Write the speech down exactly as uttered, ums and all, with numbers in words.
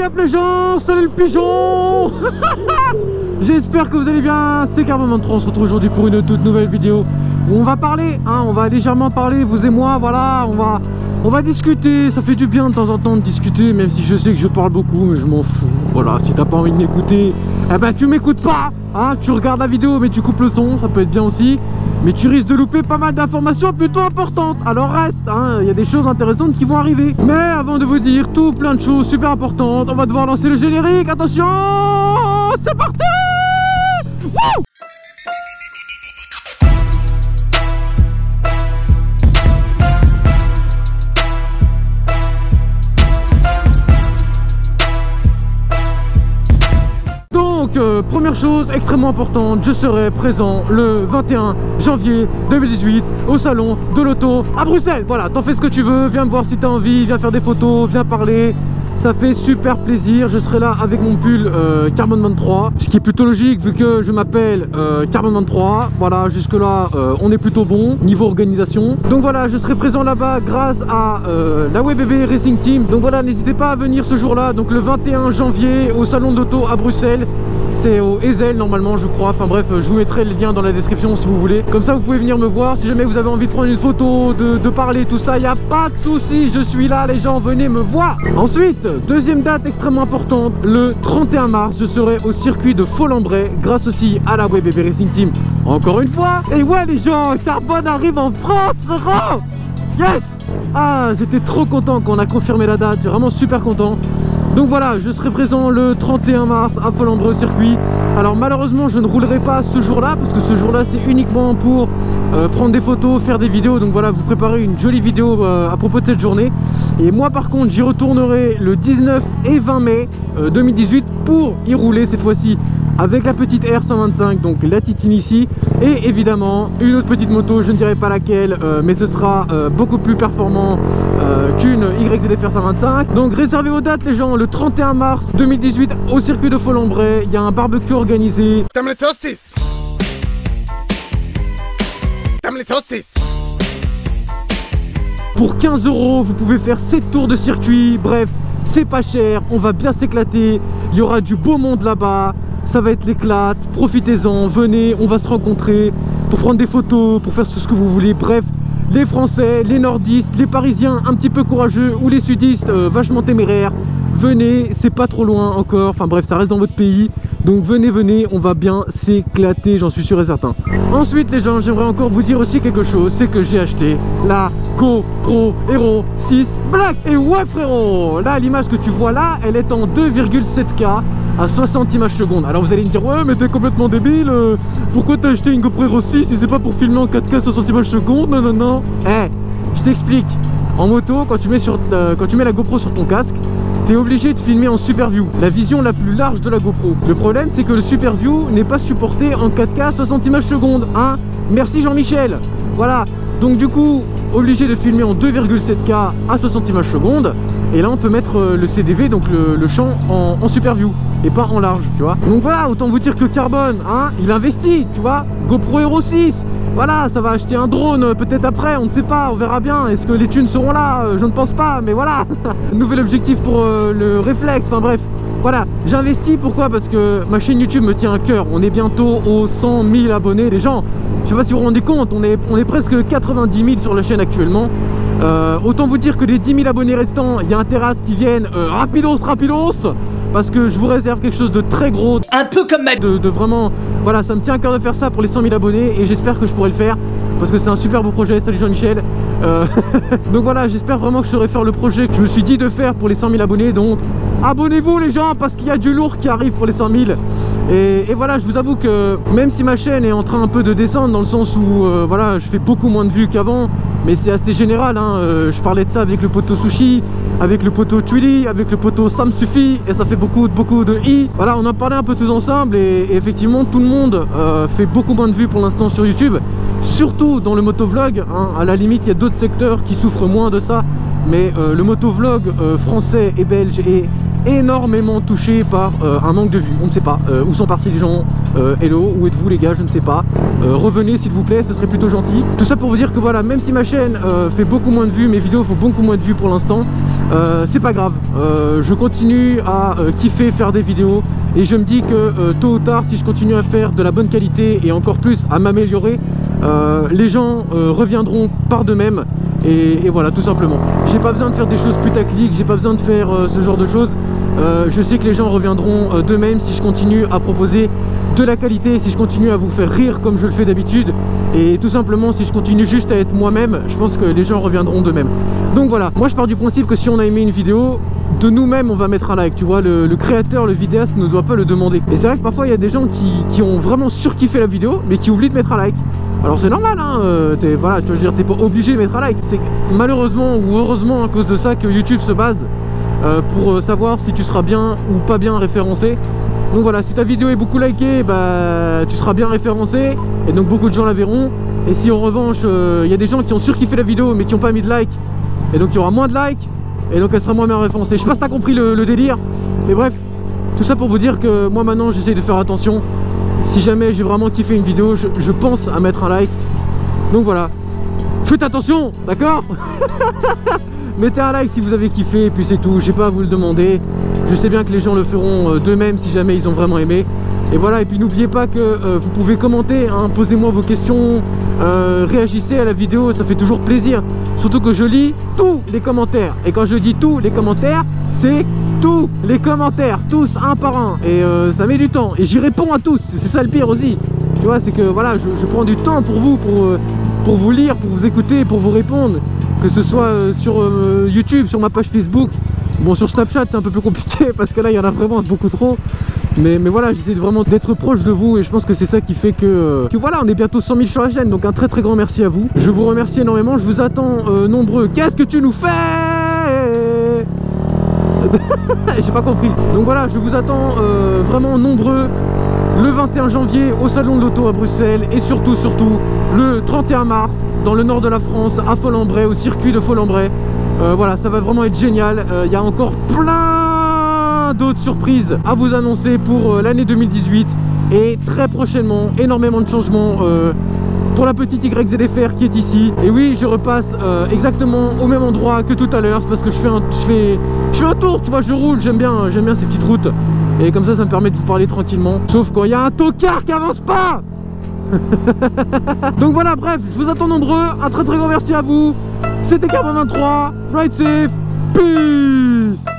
up les gens, salut le pigeon. J'espère que vous allez bien, c'est Carbone vingt-trois, on se retrouve aujourd'hui pour une toute nouvelle vidéo où on va parler, hein, on va légèrement parler, vous et moi, voilà, on va, on va discuter, ça fait du bien de temps en temps de discuter, même si je sais que je parle beaucoup, mais je m'en fous, voilà, si t'as pas envie de m'écouter, eh ben tu m'écoutes pas, hein, tu regardes la vidéo mais tu coupes le son, ça peut être bien aussi, mais tu risques de louper pas mal d'informations plutôt importantes, alors reste, hein, il y a des choses intéressantes qui vont arriver, mais avant de vous dire tout plein de choses super importantes, on va devoir lancer le générique, attention, c'est parti. Wouh! Donc, euh, première chose extrêmement importante, je serai présent le vingt et un janvier deux mille dix-huit au salon de l'auto à Bruxelles. Voilà, t'en fais ce que tu veux, viens me voir si t'as envie, viens faire des photos, viens parler. Ça fait super plaisir, je serai là avec mon pull euh, Carbone vingt-trois, ce qui est plutôt logique vu que je m'appelle euh, Carbone vingt-trois. Voilà, jusque là euh, on est plutôt bon niveau organisation. Donc voilà, je serai présent là-bas grâce à euh, la W B B Racing Team. Donc voilà, n'hésitez pas à venir ce jour-là, donc le vingt et un janvier au salon d'auto à Bruxelles. C'est au Ezel normalement je crois, enfin bref je vous mettrai le lien dans la description si vous voulez. Comme ça vous pouvez venir me voir, si jamais vous avez envie de prendre une photo, de, de parler tout ça, il n'y a pas de souci, je suis là les gens, venez me voir. Ensuite, deuxième date extrêmement importante, le trente et un mars, je serai au circuit de Folembray grâce aussi à la W B B Racing Team encore une fois. Et ouais les gens, Carbone arrive en France frérot. Yes. Ah j'étais trop content quand on a confirmé la date, vraiment super content. Donc voilà, je serai présent le trente et un mars à Folembray au circuit. Alors malheureusement je ne roulerai pas ce jour-là parce que ce jour-là c'est uniquement pour euh, prendre des photos, faire des vidéos. Donc voilà, vous préparez une jolie vidéo euh, à propos de cette journée. Et moi par contre j'y retournerai le dix-neuf et vingt mai euh, deux mille dix-huit pour y rouler cette fois-ci avec la petite R cent vingt-cinq, donc la Titine ici, et évidemment une autre petite moto, je ne dirai pas laquelle, euh, mais ce sera euh, beaucoup plus performant euh, qu'une Y Z F R cent vingt-cinq. Donc réservez vos dates les gens, le trente et un mars deux mille dix-huit au circuit de Folembray, il y a un barbecue organisé. T'aimes les saucisses? T'aimes les saucisses? Pour quinze euros, vous pouvez faire sept tours de circuit, bref, c'est pas cher, on va bien s'éclater, il y aura du beau monde là-bas. Ça va être l'éclate, profitez-en, venez, on va se rencontrer pour prendre des photos, pour faire tout ce que vous voulez. Bref, les Français, les Nordistes, les Parisiens un petit peu courageux ou les Sudistes euh, vachement téméraires, venez, c'est pas trop loin encore, enfin bref, ça reste dans votre pays. Donc venez, venez, on va bien s'éclater, j'en suis sûr et certain. Ensuite les gens, j'aimerais encore vous dire aussi quelque chose, c'est que j'ai acheté la GoPro Hero six Black. Et ouais frérot, là l'image que tu vois là, elle est en deux virgule sept K à soixante images secondes. Alors vous allez me dire, ouais mais t'es complètement débile, euh, pourquoi t'as acheté une GoPro Hero six si c'est pas pour filmer en quatre K soixante images secondes? Non non non. Eh, hey, je t'explique, en moto, quand tu mets, sur, euh, quand tu mets la GoPro sur ton casque, t'es obligé de filmer en super view, la vision la plus large de la GoPro. Le problème c'est que le super view n'est pas supporté en quatre K soixante images secondes, hein. Merci Jean-Michel. Voilà, donc du coup, obligé de filmer en deux virgule sept K à soixante images secondes. Et là on peut mettre le C D V, donc le, le champ en, en super view et pas en large, tu vois. Donc voilà, autant vous dire que Carbone, hein, il investit, tu vois. GoPro Hero six, voilà, ça va acheter un drone peut-être après, on ne sait pas, on verra bien. Est-ce que les thunes seront là? Je ne pense pas, mais voilà. Nouvel objectif pour euh, le réflexe, enfin bref. Voilà, j'investis, pourquoi? Parce que ma chaîne YouTube me tient à cœur. On est bientôt aux cent mille abonnés, les gens. Je sais pas si vous vous rendez compte, on est, on est presque quatre-vingt-dix mille sur la chaîne actuellement. Euh, autant vous dire que les dix mille abonnés restants, il y a intérêt à ce qu'ils viennent euh, rapidos, rapidos, parce que je vous réserve quelque chose de très gros, un peu comme ma... de, de vraiment, voilà, ça me tient à cœur de faire ça pour les cent mille abonnés et j'espère que je pourrai le faire parce que c'est un super beau projet. Salut Jean-Michel. euh, Donc voilà, j'espère vraiment que je saurai faire le projet que je me suis dit de faire pour les cent mille abonnés. Donc abonnez-vous les gens parce qu'il y a du lourd qui arrive pour les cent mille. Et, et voilà, je vous avoue que même si ma chaîne est en train un peu de descendre dans le sens où euh, voilà, je fais beaucoup moins de vues qu'avant, mais c'est assez général, hein. euh, je parlais de ça avec le poteau Sushi, avec le poteau Twilly, avec le poteau Ça me suffit, et ça fait beaucoup beaucoup de i. Voilà, on en parlait un peu tous ensemble et, et effectivement tout le monde euh, fait beaucoup moins de vues pour l'instant sur YouTube, surtout dans le motovlog, hein. À la limite il y a d'autres secteurs qui souffrent moins de ça, mais euh, le motovlog euh, français et belge est énormément touché par euh, un manque de vues. On ne sait pas euh, où sont partis les gens. euh, hello, où êtes-vous les gars? Je ne sais pas. euh, revenez s'il vous plaît, ce serait plutôt gentil. Tout ça pour vous dire que voilà, même si ma chaîne euh, fait beaucoup moins de vues, mes vidéos font beaucoup moins de vues pour l'instant, euh, c'est pas grave, euh, je continue à euh, kiffer faire des vidéos et je me dis que euh, tôt ou tard, si je continue à faire de la bonne qualité et encore plus à m'améliorer, euh, les gens euh, reviendront par d'eux-mêmes et, et voilà, tout simplement. J'ai pas besoin de faire des choses putaclic, j'ai pas besoin de faire euh, ce genre de choses. Euh, je sais que les gens reviendront euh, d'eux-mêmes si je continue à proposer de la qualité, si je continue à vous faire rire comme je le fais d'habitude, et tout simplement si je continue juste à être moi-même, je pense que les gens reviendront d'eux-mêmes. Donc voilà, moi je pars du principe que si on a aimé une vidéo, de nous-mêmes on va mettre un like, tu vois, le, le créateur, le vidéaste ne doit pas le demander. Et c'est vrai que parfois il y a des gens qui, qui ont vraiment surkiffé la vidéo, mais qui oublient de mettre un like. Alors c'est normal, hein, euh, t'es, voilà, tu veux dire, t'es pas obligé de mettre un like. C'est malheureusement ou heureusement à cause de ça que YouTube se base euh, pour savoir si tu seras bien ou pas bien référencé. Donc voilà, si ta vidéo est beaucoup likée, bah tu seras bien référencé et donc beaucoup de gens la verront. Et si en revanche, il euh, y a des gens qui ont surkiffé la vidéo mais qui n'ont pas mis de like, et donc il y aura moins de likes, et donc elle sera moins bien référencée. Je sais pas si t'as compris le, le délire, mais bref, tout ça pour vous dire que moi maintenant j'essaye de faire attention. Si jamais j'ai vraiment kiffé une vidéo, je, je pense à mettre un like. Donc voilà, faites attention, d'accord? Mettez un like si vous avez kiffé, et puis c'est tout, j'ai pas à vous le demander. Je sais bien que les gens le feront d'eux-mêmes si jamais ils ont vraiment aimé. Et voilà, et puis n'oubliez pas que euh, vous pouvez commenter, hein, posez-moi vos questions, euh, réagissez à la vidéo, ça fait toujours plaisir. Surtout que je lis tous les commentaires. Et quand je dis tous les commentaires, c'est tous les commentaires, tous un par un. Et euh, ça met du temps. Et j'y réponds à tous, c'est ça le pire aussi. Tu vois, c'est que voilà, je, je prends du temps pour vous, pour, euh, pour vous lire, pour vous écouter, pour vous répondre. Que ce soit euh, sur euh, YouTube, sur ma page Facebook. Bon, sur Snapchat c'est un peu plus compliqué parce que là il y en a vraiment beaucoup trop. Mais, mais voilà, j'essaie vraiment d'être proche de vous et je pense que c'est ça qui fait que, que voilà, on est bientôt cent mille sur la chaîne. Donc un très très grand merci à vous. Je vous remercie énormément, je vous attends euh, nombreux. Qu'est-ce que tu nous fais? J'ai pas compris. Donc voilà, je vous attends euh, vraiment nombreux le vingt et un janvier au salon de l'auto à Bruxelles et surtout surtout le trente et un mars dans le nord de la France à Folembray, au circuit de Folembray. Euh, voilà, ça va vraiment être génial. Il euh, y a encore plein d'autres surprises à vous annoncer pour euh, l'année deux mille dix-huit et très prochainement énormément de changements euh, pour la petite Y Z F R qui est ici. Et oui, je repasse euh, exactement au même endroit que tout à l'heure. C'est parce que je fais, un, je, fais, je fais un tour, tu vois, je roule, j'aime bien, j'aime bien ces petites routes. Et comme ça, ça me permet de vous parler tranquillement. Sauf quand il y a un tocard qui avance pas. Donc voilà, bref, je vous attends nombreux. Un très très grand merci à vous. C'était Carbone vingt-trois. Ride safe. Peace.